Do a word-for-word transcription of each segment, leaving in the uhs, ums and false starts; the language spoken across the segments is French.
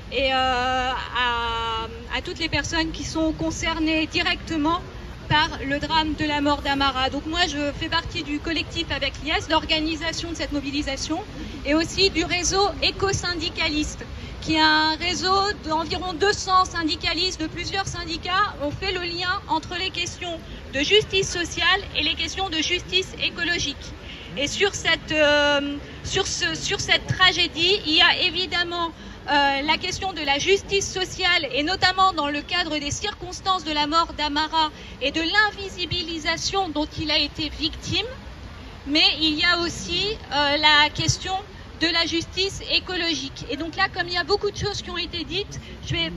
et euh, à, à toutes les personnes qui sont concernées directement par le drame de la mort d'Amara. Donc moi, je fais partie du collectif avec l'I E S, l'organisation de cette mobilisation, et aussi du réseau éco-syndicaliste, qui est un réseau d'environ deux cents syndicalistes de plusieurs syndicats. On fait le lien entre les questions de justice sociale et les questions de justice écologique. Et sur cette, euh, sur ce, sur cette tragédie, il y a évidemment euh, la question de la justice sociale, et notamment dans le cadre des circonstances de la mort d'Amara et de l'invisibilisation dont il a été victime. Mais il y a aussi euh, la question de la justice écologique. Et donc là, comme il y a beaucoup de choses qui ont été dites, je vais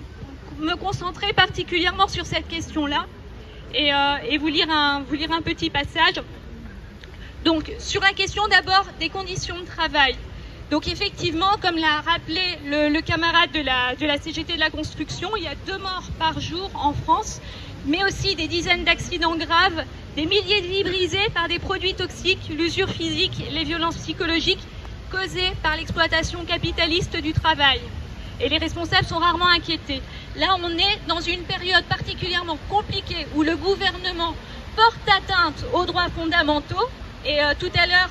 me concentrer particulièrement sur cette question-là et, euh, et vous lire un, vous lire un petit passage. Donc, sur la question d'abord des conditions de travail. Donc effectivement, comme l'a rappelé le, le camarade de la, de la C G T de la construction, il y a deux morts par jour en France, mais aussi des dizaines d'accidents graves, des milliers de vies brisées par des produits toxiques, l'usure physique, les violences psychologiques causées par l'exploitation capitaliste du travail. Et les responsables sont rarement inquiétés. Là, on est dans une période particulièrement compliquée où le gouvernement porte atteinte aux droits fondamentaux. Et euh, tout à l'heure,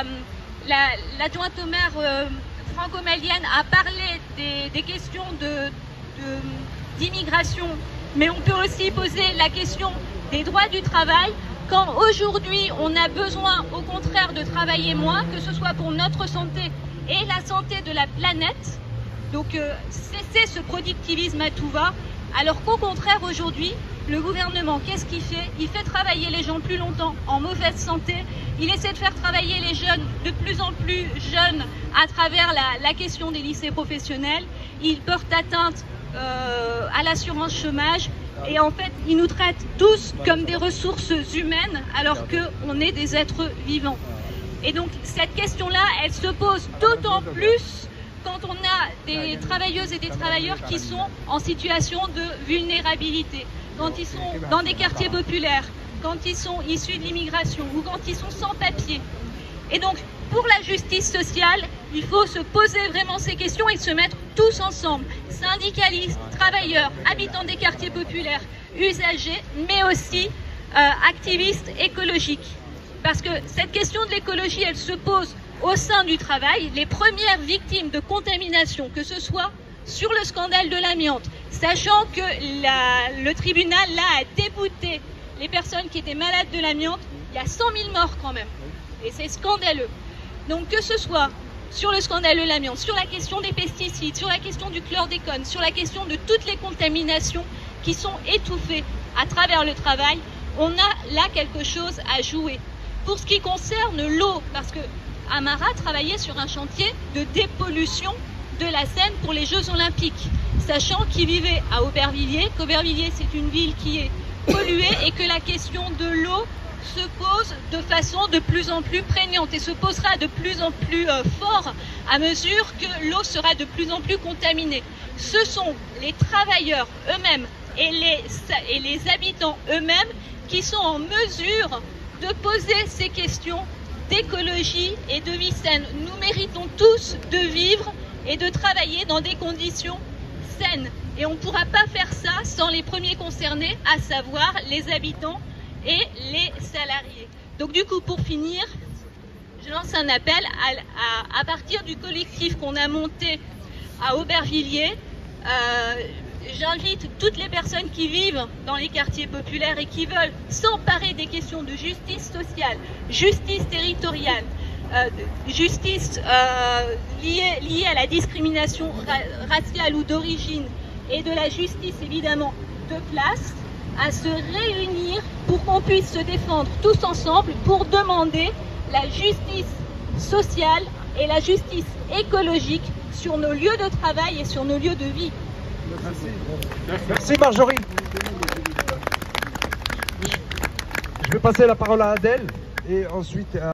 la, l'adjointe la, au maire euh, franco-malienne a parlé des, des questions de, de, d'immigration, mais on peut aussi poser la question des droits du travail, quand aujourd'hui on a besoin au contraire de travailler moins, que ce soit pour notre santé et la santé de la planète. Donc euh, cesser ce productivisme à tout va, alors qu'au contraire aujourd'hui, le gouvernement, qu'est-ce qu'il fait? Il fait travailler les gens plus longtemps en mauvaise santé. Il essaie de faire travailler les jeunes de plus en plus jeunes à travers la, la question des lycées professionnels. Il porte atteinte euh, à l'assurance chômage. Et en fait, il nous traite tous comme des ressources humaines alors qu'on est des êtres vivants. Et donc cette question-là, elle se pose d'autant plus quand on a des travailleuses et des travailleurs qui sont en situation de vulnérabilité, quand ils sont dans des quartiers populaires, quand ils sont issus de l'immigration ou quand ils sont sans papier. Et donc, pour la justice sociale, il faut se poser vraiment ces questions et se mettre tous ensemble, syndicalistes, travailleurs, habitants des quartiers populaires, usagers, mais aussi euh, activistes écologiques. Parce que cette question de l'écologie, elle se pose au sein du travail. Les premières victimes de contamination, que ce soit sur le scandale de l'amiante, sachant que la, le tribunal là a débouté les personnes qui étaient malades de l'amiante, il y a cent mille morts quand même. Et c'est scandaleux. Donc que ce soit sur le scandale de l'amiante, sur la question des pesticides, sur la question du chlordécone, sur la question de toutes les contaminations qui sont étouffées à travers le travail, on a là quelque chose à jouer. Pour ce qui concerne l'eau, parce que Amara travaillait sur un chantier de dépollution de la Seine pour les Jeux Olympiques, sachant qu'il vivait à Aubervilliers, qu'Aubervilliers c'est une ville qui est polluée et que la question de l'eau se pose de façon de plus en plus prégnante et se posera de plus en plus euh, fort à mesure que l'eau sera de plus en plus contaminée. Ce sont les travailleurs eux-mêmes et les, et les habitants eux-mêmes qui sont en mesure de poser ces questions d'écologie et de vie saine. Nous méritons tous de vivre et de travailler dans des conditions saines. Et on ne pourra pas faire ça sans les premiers concernés, à savoir les habitants et les salariés. Donc du coup, pour finir, je lance un appel à, à, à partir du collectif qu'on a monté à Aubervilliers. Euh, J'invite toutes les personnes qui vivent dans les quartiers populaires et qui veulent s'emparer des questions de justice sociale, justice territoriale, euh, justice euh, liée, liée à la discrimination ra raciale ou d'origine et de la justice évidemment de place, à se réunir pour qu'on puisse se défendre tous ensemble pour demander la justice sociale et la justice écologique sur nos lieux de travail et sur nos lieux de vie. Merci. Merci Marjorie. Je vais passer la parole à Adèle et ensuite à...